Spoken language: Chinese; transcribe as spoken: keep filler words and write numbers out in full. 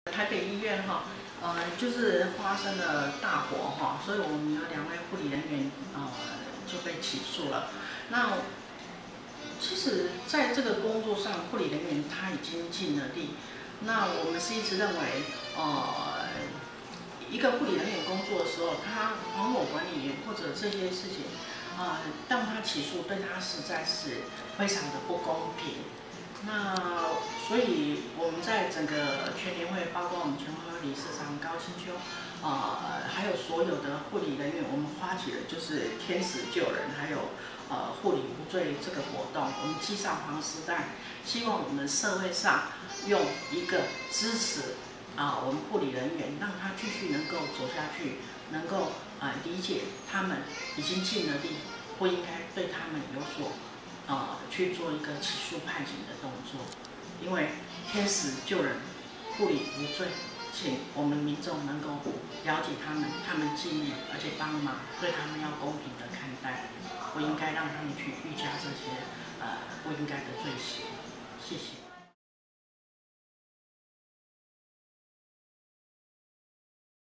台北医院哈，呃，就是发生了大火哈，所以我们有两位护理人员呃就被起诉了。那其实在这个工作上，护理人员他已经尽了力。那我们是一直认为，呃，一个护理人员工作的时候，他黄某管理员或者这些事情，啊、呃，让他起诉，对他实在是非常的不公平。那所以我们在整个全联会，包括我们全会理事长高清秋，呃，还有所有的护理人员，我们发起的就是天使救人，还有呃护理无罪这个活动。我们系上黄丝带，希望我们社会上用一个支持啊、呃，我们护理人员，让他继续能够走下去，能够呃理解他们已经尽了力，不应该对他们有所。呃，去做一个起诉判刑的动作，因为天使救人，护理无罪，请我们民众能够了解他们，他们尽力而且帮忙，对他们要公平的看待，不应该让他们去预加这些呃不应该的罪行。谢谢。